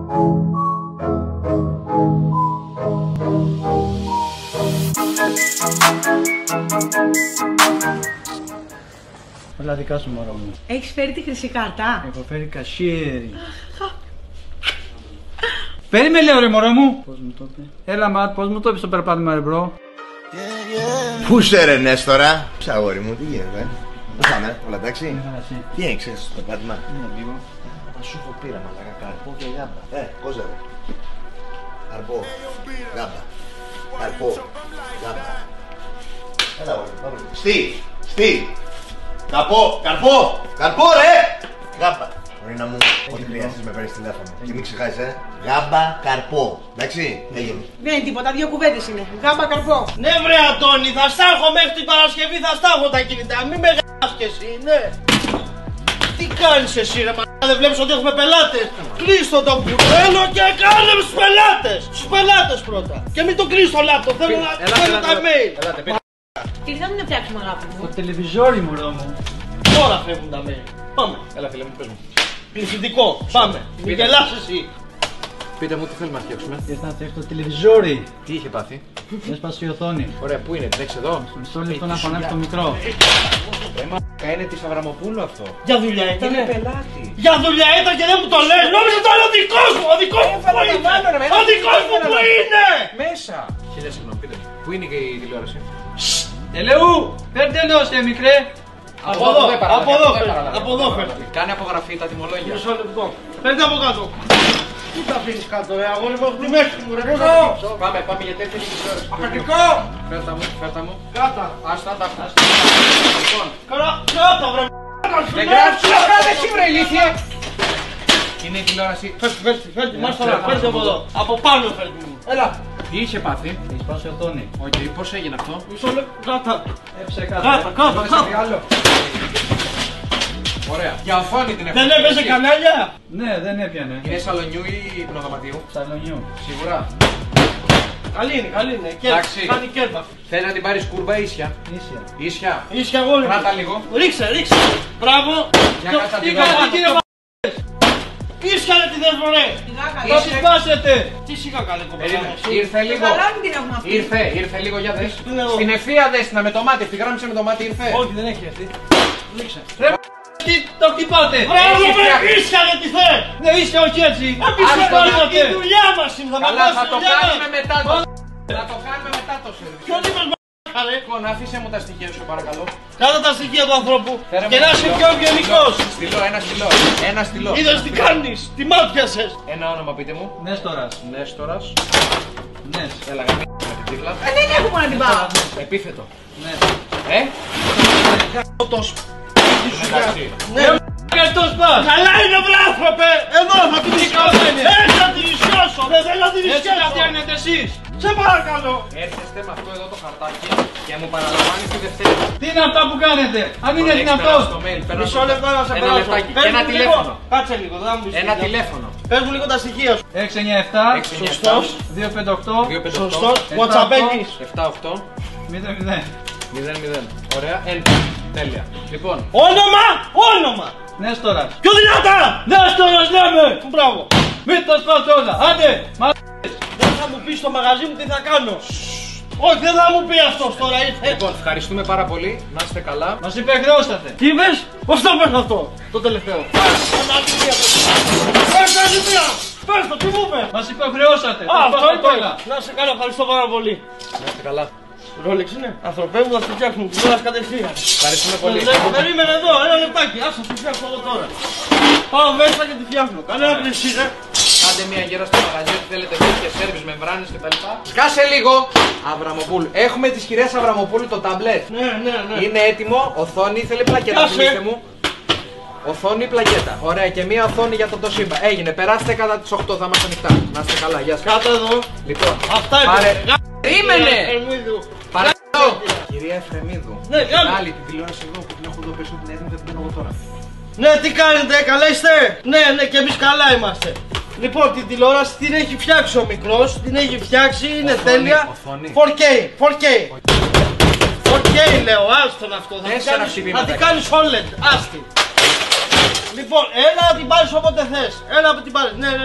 Όλα δικά σου, μωρό μου. Έχεις φέρει τη χρυσή κάρτα? Έχω φέρει κασίρι. Περίμενε, ρε μωρό μου. Πώς μου το είπε? Έλα, Ματ, πώς μου το είπε το περπάτημα, ρε μπρο? Πού σε ρε Νέστορα? Ψαγόρι μου, τι γίνεται? Πού πάμε, όλα εντάξει? Τι έγξες στο περπάτημα? Λίγο. Θα σου έχω πείρα μαλάκα, καρπό και γάμπα. Πώς ρε? Καρπό, γάμπα. Καρπό, γάμπα. Έλα ωραία, πάμε. Στή! Καρπό ρε! Γάμπα. Μπορεί να μου, ό,τι χρειάζεσαι με παίρνεις τηλέφωνο. Και μην ξεχάσεις, γάμπα, καρπό. Εντάξει, έγινε. Δεν είναι τίποτα, δύο κουβέντες είναι. Γάμπα, καρπό. Ναι βρε Αντώνη, θα στάχω μέχρι την Παρασκευή, θα στάχω τα κινητά. Μην με γάμας κι εσύ, ναι. Τι κάνεις εσύ ρε μαλάκα, δεν βλέπεις ότι έχουμε πελάτες? Κλείστο το μπουρέλο και κάνε στους πελάτες. Στους πελάτες πρώτα. Και μην το κλείσεις το λάπτοπ, θέλω να κάνω τα mail. Τι θα μην φτιάξουμε, αγάπη μου? Το τηλεβιζόρι, μωρό μου. Τώρα φεύγουν τα mail. Πάμε. Έλα φίλε μου, πες μου. Πληθυντικό, πάμε. Μην γελάς εσύ. Πείτε μου τι θέλουμε να φτιάξουμε. Ήρθα να φτιάξω το τηλεβιζόρι. Τι είχε πάθει? Έσπασε η οθόνη. Ωραία, πού είναι, τρέξει εδώ. Μισό λεπτό να φωνάξει το μικρό. Είναι της Αβραμοπούλου αυτό. Για δουλειά ήταν. Είναι πελάτη. Για δουλειά ήταν και δεν μου το λες. Νόμιζα το είναι ο δικός μου. Ο δικός μου που είναι. Ο δικός μου που είναι. Μέσα. Χίλια συγγνώμη, πείτε μου. Πού είναι και η τηλεόραση? Ελεού, φέρτε ενώστε, μικρέ. Από εδώ φέρτε. Κάνε απογραφή τα τιμολόγια. Μισό λεπτό. Φέρτε από κάτω. Πού τα αφήνεις κάτω ρε αγόρι μου, τη μέση μου ρε. Πάμε για τέτοια τηλεόραση. Αφεντικό. Φέρτα μου. Κάτα. Άστα τα αυτά. Λοιπόν. Κάτα βρε. Δεν γράψεις να κάνεις εσύ βρε ηλίθιε. Είναι η τηλεόραση. Φέρτε μας τώρα, φέρτε από εδώ. Από πάνω φέρτε μου. Έλα. Τι είχε πάθει? Έχει σπάσει η οθόνη. Οκ, πώς έγινε αυτό? Μισό λεπτό. Κάτα. Έψε Κάτα. Ωραία. Για οθόνη την Δεν έπαιζε κανάλια. Ναι, δεν έπιανε. Είναι σαλονιού ή υπνοδωματίου? Σαλονιού. Σίγουρα. Καλή είναι. Εντάξει. Κάνει κέρδα. Θέλει να την πάρεις κούρμπα ίσια? Ίσια. Ίσια. Ίσια αγόρι μου. Κράτα λίγο. Ρίξε. Μπράβο. Για κάτσα Τι την κάνετε κάτω. κύριε Ίσια ρε τη δες μωρέ. Θα τη σπάσετε. Τι σιγά καλέ κοπέλα. Περίμενε. Ήρθε λίγο. Καλά μην την έχουμε αυτή. Ήρθε λίγο για δες. Είναι εδώ. Στην ευθεία δες την με το μάτι. Αυτή γράμμισε με το μάτι ήρθε. Όχι δεν έχει αυτή. Ρίξε. Τι το χτυπάτε. Μπράβο με ίσια ρε τη θες. Ναι, ίσια όχι έτσι. Η δουλειά μας είναι. Καλά θα το κάνουμε μετά το. Θα το κάνουμε μετά το σερβις. Ποιον είπες μ***α ρε. Λοιπόν, άφησε μου τα στοιχεία σου παρακαλώ. Κράτα τα στοιχεία του ανθρώπου. Φέρε Και μου να ένα είσαι στυλό. πιο ευγενικός. Ένα στυλό. Είδες τι κάνεις. Τι μάτιασες. Ένα όνομα πείτε μου. Νέστορας. Νέστορας. Νες. Έλα με την τύφλα. Δεν έχουμε να την πάω. Επίθετο. Ναι. Εντάξει. Ναι. Καρτός πας. Καλά είναι βρε άνθρωπε. Εδώ θα την ισιώσω. Έτσι θα την ισιώσω. Δεν θέλω να την Έτσι να ισιώσω. φτιάχνετε εσείς. Σε παρακαλώ. Έρχεστε με αυτό εδώ το χαρτάκι και μου παραλαμβάνει τη Δευτέρα. Τι είναι αυτά που κάνετε. Αν είναι Έχεις δυνατό. περάσει το mail, περάσει Μισό το- λεπτό να σε Ένα περάσω. λεπτάκι. Πες Και ένα μου τηλέφωνο. λίγο. Κάτσε λίγο, δεν θα μου πεις Ένα τίποτα. τηλέφωνο. Πες μου λίγο τα στοιχεία σου. 697 Σωστός. 258 Σωστός. Whatsappέκεις. 7-8 00. 0-0. Ωραία. Enter. Τέλεια. Λοιπόν, Όνομα. Νέστορας. Πιο δυνατά. Νέστορας λέμε. Μπράβο. Μην τα σπάσω όλα. Άντε. Δεν θα μου πεις στο μαγαζί μου τι θα κάνω. Όχι, δεν θα μου πει αυτός τώρα ήρθε. λοιπόν, ευχαριστούμε πάρα πολύ. Να είστε καλά. Μας υπεκρόσατε. Τι είπες, πώς το πες αυτό, το τελευταίο. Πες τα ζητία, πες το, τι μου είπες. Μας υποχρεώσατε. Α, αυτό είπα. είπα. Να σε κάνω, ευχαριστώ πάρα πολύ. Να είστε καλά. Ρόλεξ είναι, ανθρωπέ μου θα σου φτιάξουν την ώρα κατευθείαν. Ευχαριστούμε πολύ. Περίμενε εδώ, ένα λεπτάκι, ας θα σου φτιάξω εδώ τώρα. Πάω μέσα και τη φτιάχνω, κανένα πλησίρε. Κάντε μια γέρα στο μαγαζί ότι θέλετε τέτοια σέρβις, μεμβράνες κτλ. Σκάσε λίγο! Αβραμοπούλου. Έχουμε τις κυρίες Αβραμοπούλου το ταμπλέτ. Ναι. Είναι έτοιμο, οθόνη, θέλει πλακέτα. Κάσε. Θυμίστε μου. Οθόνη, πλακέτα. Ωραία, και μία οθόνη για το Toshiba. Έγινε, περάστε κατά τις 8, θα είμαστε ανοιχτά. Να είστε καλά, γεια σας. Κάτω εδώ. Λοιπόν, Αυτά πάρε. είναι. Περίμενε! Ερμίδου. Παρακαλώ! Κυρία Εφρεμίδου. Ναι, την κάνε. άλλη την τηλεόραση εδώ που την έχω εδώ πίσω, την έτοιμη, δεν την παίρνω εγώ τώρα. Ναι, τι κάνετε, καλά είστε. Ναι, και εμείς καλά είμαστε. Λοιπόν, την τηλεόραση την έχει φτιάξει ο μικρός, την έχει φτιάξει, είναι Οθόνη, τέλεια. οθόνη. 4K λέω, άστον αυτό. Θα Τέσσερα την χτυπήματα. κάνεις OLED, άστη. Λοιπόν, έλα να την πάρεις όποτε θες. Έλα να την πάρεις, ναι.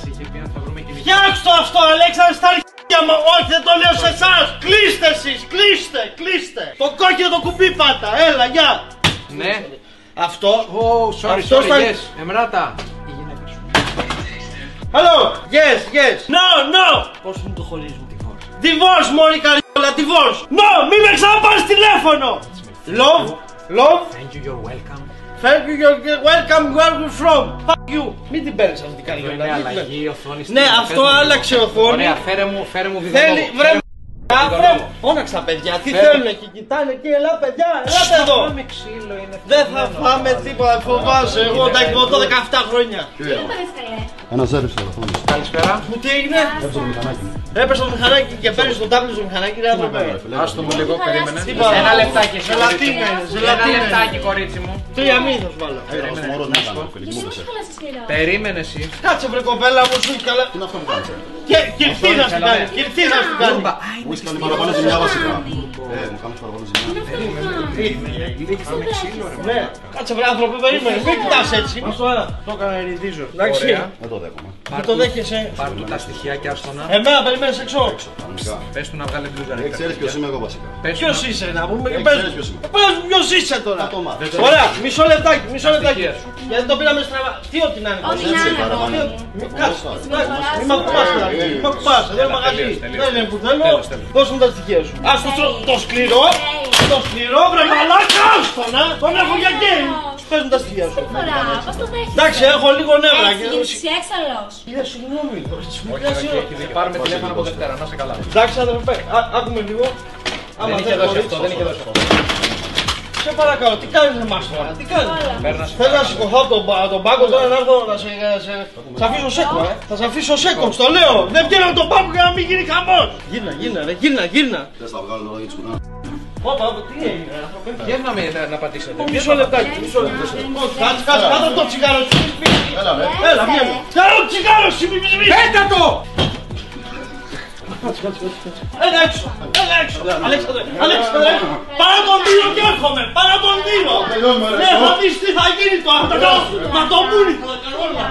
Φτιάξτε το αυτό, Αλέξανδρε, στα αρχίδια μου. Όχι, δεν το λέω σε εσάς. Κλείστε εσείς, κλείστε. Το κόκκινο το κουμπί πάτα, έλα, γεια. Ναι. Αυτό. Oh, sorry, yes. Εμράτα. Η γυναίκα σου. Hello, yes. No. Πώς μου το χωρίζουν? Divorce, μωρή καριόλα, divorce. No, μην με ξαναπάρεις τηλέφωνο. Love. Thank you, you're welcome. Thank you, you're welcome, where are you from? Fuck you. Μην την παίρνεις αυτή την καριόλα. Είναι αλλαγή οθόνη. Ναι, αυτό άλλαξε οθόνη. Ωραία, φέρε μου Θέλει, βιδονόμο. βρε φώναξα παιδιά, τι θέλουν εκεί, κοιτάνε εκεί, έλα παιδιά, ελάτε εδώ. Πάμε ξύλο, είναι Δεν θα φάμε τίποτα, φοβάσαι, εγώ τα εκδοτώ 17 χρόνια. Ένας έριψε το τηλεφώνο. Καλησπέρα. Μου τι έγινε? Έπαιζε το μηχανάκι. Έπεσε το μηχανάκι και παίρνεις το τάμπλετ στο μηχανάκι, ρε άνθρωπε. Άστο μου λίγο, περίμενε. Τίποτα. Ένα λεπτάκι, εσύ, Ζελατίνα κορίτσι μου. είναι, Ένα λεπτάκι, κορίτσι μου. 3 μήνες θα σου βάλω. Έγραφα στο μωρό δεν ήταν, Φελix, μου έπεσε. Περίμενε εσύ. Κάτσε βρε κοπέλα μου, σου καλά. Τι είναι αυτό που κάνεις? Κυρτή να σου κάνει, κυρτή να σου κάνει. Μου έχεις κάνει παραπάνω ζημιά βασικά. Μου κάνεις παραπάνω ζημιά. Πάμε ξύλο, ρε. Ναι, κάτσε βρε άνθρωπε, περίμενε, μην κοιτάς έτσι. Το έκανα ερηδίζω. Εντάξει, Δεν το δέχομαι. δεν το δέχεσαι. Πάρ' του τα στοιχεία και άστονα. Εμένα περιμένεις έξω. Κανονικά. Πες του να βγάλει μπλούζα, ρε. Ξέρεις ποιος είμαι εγώ βασικά. Πες του Ποιος είσαι να πούμε, Ξέρεις ποιος είμαι. πες μου ποιος είσαι τώρα. Θα το μάθεις. Ωραία, μισό λεπτάκι. στοιχεία σου. Γιατί το πήραμε στραβά. Τι ό,τι να είναι. Ό,τι να είναι, παραπάνω. Κάτσε, μην μ' ακουμπάς δηλαδή. Μην μ' ακουμπάς, δεν είναι μαγαζί. Δεν είναι που θέλω. Δώσ' μου τα στοιχεία σου. Ας το σκληρό. Το σκληρό, βρε μαλάκα, άστονα. Τον έχω για game. Πες μου τα στοιχεία σου. Εντάξει, έχω λίγο νεύρα. Κύριε, συγγνώμη. Πάρουμε τηλέφωνο από Δευτέρα, να είσαι καλά. Εντάξει, αδερφέ, άκουμε λίγο. Δεν είχε δώσει αυτό, δεν είχε δώσει αυτό. Σε παρακαλώ, τι κάνεις εμάς τώρα, τι κάνεις? Παίρνας. Θέλω να σηκωθώ από τον πάγκο τώρα να έρθω να σε αφήσω σέκο, Θα σε αφήσω σέκο, στο λέω. Δεν βγαίνω από τον πάγκο για να μην γίνει χαμός. Γύρνα. Θες να βγάλω τώρα για τη σκουτάνα. Όπα, τι έγινε, άνθρωπε. Βγαίναμε να πατήσετε. Μισό λεπτάκι. Κάτσε, κάτω το τσιγάρο σου. Έλα, βγαίνω. Κάτω το τσιγάρο σου, μη. Πέτα το! Έλα έξω. Αλέξανδρε, πάρε τον δύο και έρχομαι, πάρε τον δύο. Ναι, θα δεις τι θα γίνει τώρα, μα το μούνι θα τα κάνω όλα.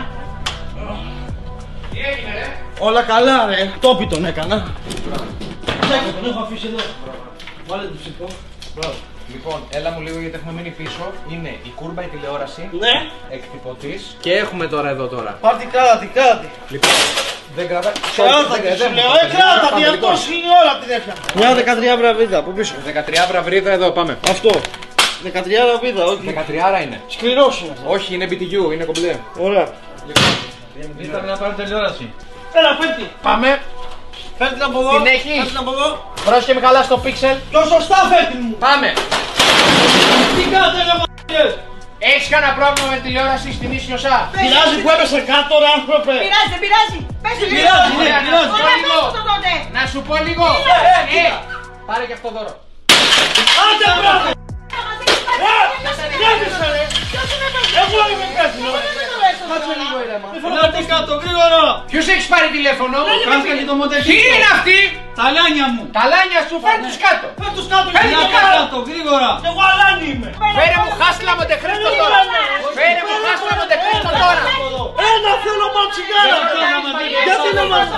Τι έγινε, ρε? Όλα καλά ρε, τόπι τον έκανα. Τον έχω αφήσει εδώ. Βάλε το ψυχό. Λοιπόν, έλα μου λίγο γιατί έχουμε μείνει πίσω. Είναι η κούρμπα, η τηλεόραση, Ναι. εκτυπωτής και έχουμε τώρα εδώ τώρα. Πάρ' την κράτη. Λοιπόν, δεν κρατάει. Κράτα τη σου λέω, κράτα τη, αυτός είναι όλα την έφτιανα. Μια 13 βραβίδα από πίσω. 13 βραβρίδα εδώ, πάμε. Αυτό. 13 βραβίδα, όχι. 13 είναι. Σκληρός είναι αυτό. Όχι, είναι BTU, είναι κομπλέ. Ωραία. Ήρθαμε να πάρουμε τηλεόραση. Έλα, πέμπτη. Πάμε. Φέρτε την από εδώ. Την έχεις? Φέρτε την από εδώ. Πρόσεχε με καλά στο πίξελ. Πιο σωστά φέρτε μου. Πάμε. Τι κάνετε ρε μ***ες. Έχεις κανένα πρόβλημα με τηλεόραση στην Ίσιοσα? Πειράζει που έπεσε κάτω ρε άνθρωπε. Πειράζει, δεν πειράζει. Πες του Πειράζει, ναι, Ωραία, πειράζει. πες του το τότε. Να σου πω λίγο. κοίτα. Πάρε και αυτό δώρο. Άντε μπράβο. Ποιος είναι αυτό? Εγώ είμαι υπεύθυνο. Κάτσε λίγο ήρεμα. Φωνάτε κάτω γρήγορα. Ποιος έχεις πάρει τηλέφωνο? Κάτσε και το Τι μοντελικό. είναι αυτή? Τα λάνια μου. Τα λάνια σου, φέρ' τους κάτω. Φέρ' τους κάτω Φέρ' γρήγορα. τους κάτω. Κάτω, γρήγορα. Εγώ αλάνι είμαι. Φέρε μου χάσλα Μοντεχρίστο τώρα. Φέρε μου χάσλα Μοντεχρίστο τώρα. Ένα θέλω ματσιγάρα. Γιατί δεν μας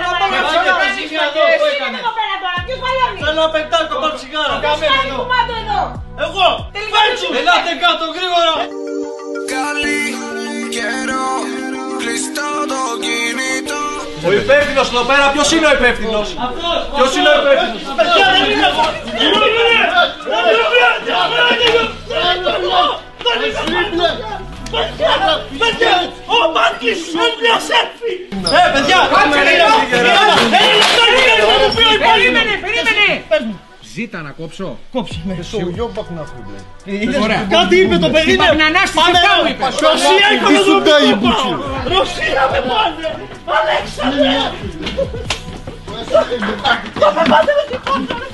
θέλω να πετάξω ματσιγάρα. Εγώ. Φέρτσου. Ελάτε κάτω, γρήγορα. Καλή καιρό, κλειστό το κινητό. Ο υπεύθυνος εδώ πέρα, ποιος είναι ο υπεύθυνος? Ποιος είναι ο υπεύθυνος? Παιδιά δεν είναι εγώ! Παιδιά, ο Μάρκης είναι μια σέλφι! Παιδιά, Περίμενε. Ζήτα να κόψω. κόψε με. Ωραία. Κάτι είπε το παιδί, Είπα την ανάστηση, αυτά μου είπε. Ρωσία οικονομικό πάω! Ρωσία με πάνε! Αλέξανδρε! Πάμε πάτε με την κόψα!